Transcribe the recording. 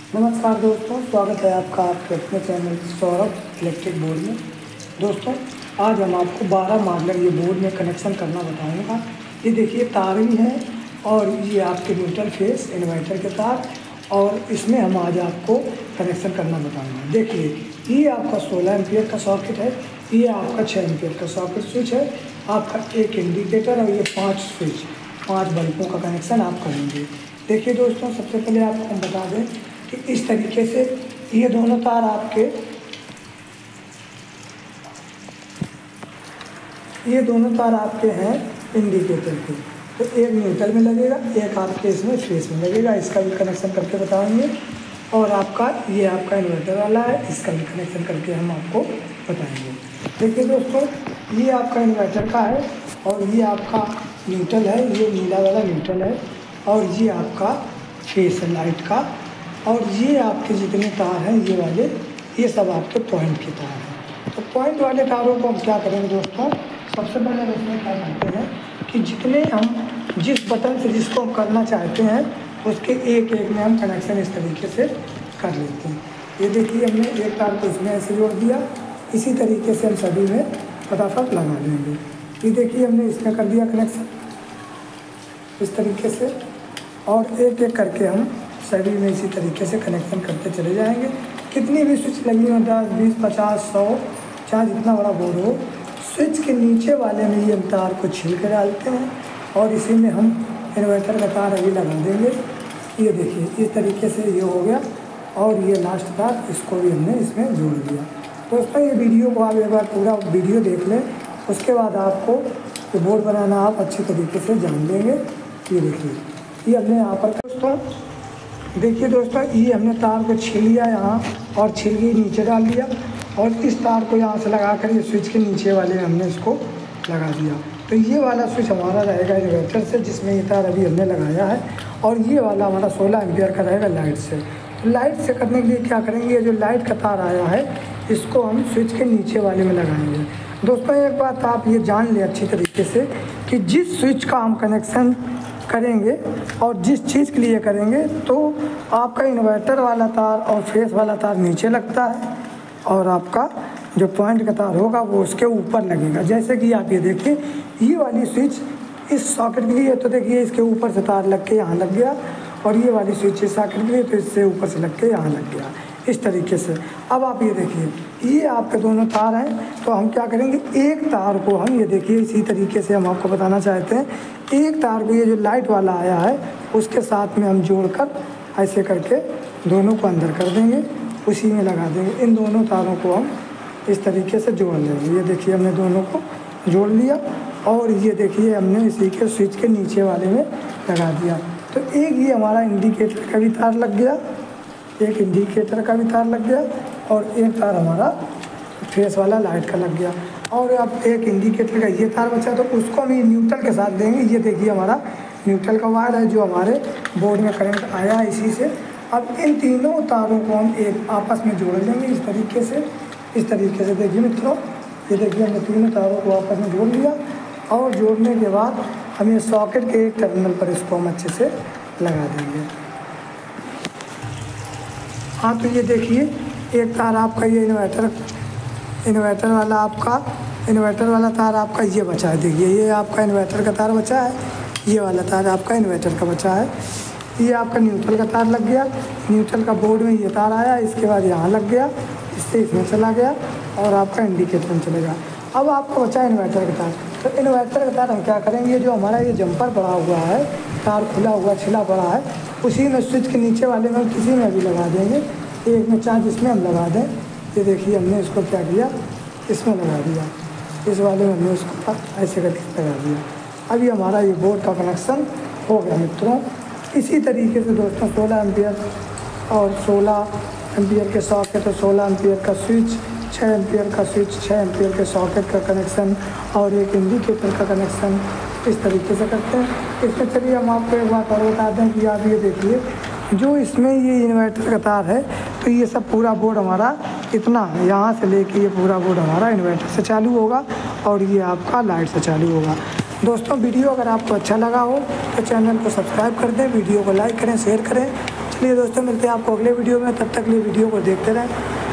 नमस्कार दोस्तों, स्वागत है आपका आपके अपने चैनल सौरभ इलेक्ट्रिक बोर्ड में। दोस्तों, आज हम आपको 12 मॉडल ये बोर्ड में कनेक्शन करना बताऊंगा। ये देखिए तार भी है और ये आपके न्यूट्रल फेस इन्वर्टर के तार, और इसमें हम आज आपको कनेक्शन करना बताऊंगा। देखिए ये आपका 16 एम्पियर का सॉकेट है, ये आपका 6 एम्पियर का सॉकेट स्विच है, आपका एक इंडिकेटर और ये 5 स्विच 5 बल्बों का कनेक्शन आप करेंगे। देखिए दोस्तों, सबसे पहले आपको हम बता दें कि इस तरीके से ये दोनों तार आपके हैं इंडिकेटर के। तो एक न्यूट्रल में लगेगा, एक आपके इसमें फेस में लगेगा। इसका भी कनेक्शन करके बताएंगे। और आपका ये आपका इन्वर्टर वाला है, इसका भी कनेक्शन करके हम आपको बताएंगे। देखिए दोस्तों, ये आपका इन्वर्टर का है और ये आपका न्यूट्रल है, ये नीला वाला न्यूट्रल है, और ये आपका फेस है लाइट का। और ये आपके जितने तार हैं ये वाले, ये सब आपके पॉइंट के तार हैं। तो पॉइंट वाले तारों को हम क्या करेंगे दोस्तों, सबसे पहले हम इसमें क्या करते हैं कि जितने हम जिस बटन से जिसको हम करना चाहते हैं उसके एक एक में हम कनेक्शन इस तरीके से कर लेते हैं। ये देखिए, हमने एक तार को इसमें ऐसे जोड़ दिया, इसी तरीके से हम सभी में फटाफट लगा लेंगे। ये देखिए, हमने इसमें कर दिया कनेक्शन इस तरीके से, और एक एक करके हम सभी में इसी तरीके से कनेक्शन करते चले जाएंगे। कितनी भी स्विच लगी हो, 10, 20, 50, 100, चाहे जितना बड़ा बोर्ड हो, स्विच के नीचे वाले में ये तार को छील कर डालते हैं और इसी में हम इन्वर्टर का तार अभी लगा देंगे। ये देखिए, इस तरीके से ये हो गया, और ये लास्ट तार इसको भी हमने इसमें जोड़ दिया। दोस्तों, ये वीडियो को आप एक बार पूरा वीडियो देख लें, उसके बाद आपको ये बोर्ड बनाना आप अच्छी तरीके से जान लेंगे। ये देखिए, ये हमने यहाँ पर देखिए दोस्तों, ये हमने तार को छील लिया यहाँ, और छील के नीचे डाल दिया, और इस तार को यहाँ से लगा कर ये स्विच के नीचे वाले में हमने इसको लगा दिया। तो ये वाला स्विच हमारा रहेगा इन्वर्टर से, जिसमें ये तार अभी हमने लगाया है, और ये वाला हमारा 16 एम्पियर का रहेगा लाइट से। तो लाइट से करने के लिए क्या करेंगे, ये जो लाइट का तार आया है इसको हम स्विच के नीचे वाले में लगाएंगे। दोस्तों, एक बात आप ये जान लें अच्छी तरीके से कि जिस स्विच का हम कनेक्शन करेंगे और जिस चीज़ के लिए करेंगे, तो आपका इन्वर्टर वाला तार और फेस वाला तार नीचे लगता है, और आपका जो पॉइंट का तार होगा वो उसके ऊपर लगेगा। जैसे कि आप ये देखिए, ये वाली स्विच इस सॉकेट के लिए, तो देखिए इसके ऊपर से तार लग के यहाँ लग गया, और ये वाली स्विच इस सॉकेट के लिए, तो इससे ऊपर से लग के यहाँ लग गया, इस तरीके से। अब आप ये देखिए, ये आपके दोनों तार हैं, तो हम क्या करेंगे, एक तार को हम ये देखिए इसी तरीके से हम आपको बताना चाहते हैं, एक तार को ये जो लाइट वाला आया है उसके साथ में हम जोड़कर ऐसे करके दोनों को अंदर कर देंगे, उसी में लगा देंगे। इन दोनों तारों को हम इस तरीके से जोड़ लेंगे। ये देखिए, हमने दोनों को जोड़ लिया, और ये देखिए हमने इसी के स्विच के नीचे वाले में लगा दिया। तो एक ये हमारा इंडिकेटर का भी तार लग गया, एक इंडिकेटर का भी तार लग गया, और एक तार हमारा फेस वाला लाइट का लग गया, और अब एक इंडिकेटर का ये तार बचा, तो उसको हम न्यूट्रल के साथ देंगे। ये देखिए हमारा न्यूट्रल का वायर है जो हमारे बोर्ड में करंट आया है इसी से। अब इन तीनों तारों को हम एक आपस में जोड़ लेंगे इस तरीके से। देखिए मित्रों, ये देखिए हमने तीनों तारों को आपस में जोड़ लिया, और जोड़ने के बाद हम ये सॉकेट के एक टर्मिनल पर इसको हम अच्छे से लगा देंगे। हाँ, तो ये देखिए, एक तार आपका ये इन्वर्टर वाला तार आपका ये बचा है। देखिए, ये आपका इन्वर्टर का तार बचा है, ये वाला तार आपका इन्वर्टर का बचा है। ये आपका न्यूट्रल का तार लग गया, न्यूट्रल का बोर्ड में ये तार आया, इसके बाद यहाँ लग गया, इससे इसमें चला गया, और आपका इंडिकेटर में चलेगा। अब आपको बचा इन्वर्टर का तार। तो इन्वर्टर का तार हम क्या करेंगे, जो हमारा ये जंपर पड़ा हुआ है, तार खुला हुआ छिला पड़ा है, उसी में स्विच के नीचे वाले में किसी में भी लगा देंगे, एक में चाहे जिसमें हम लगा दें। ये देखिए, हमने इसको क्या किया, इसमें लगा दिया, इस वाले में हमने इसको ऐसे करके लगा दिया। अभी हमारा ये बोर्ड का कनेक्शन हो गया मित्रों। इसी तरीके से दोस्तों, 16 एम्पियर और 16 एम्पियर के सॉकेट और 16 एम्पियर का स्विच, 6 एम्पियर का स्विच, 6 एम्पियर के सॉकेट का कनेक्शन, और एक इंडिकेटर का कनेक्शन इस तरीके से करते हैं। इसमें चलिए हम आपको एक बात और बता दें कि आप ये देखिए, जो इसमें ये इन्वर्टर का तार है, तो ये सब पूरा बोर्ड हमारा इतना यहाँ से लेके ये पूरा बोर्ड हमारा इन्वर्टर से चालू होगा, और ये आपका लाइट से चालू होगा। दोस्तों, वीडियो अगर आपको अच्छा लगा हो तो चैनल को सब्सक्राइब कर दें, वीडियो को लाइक करें, शेयर करें। चलिए दोस्तों, मिलते हैं आपको अगले वीडियो में, तब तक लिए वीडियो को देखते रहें।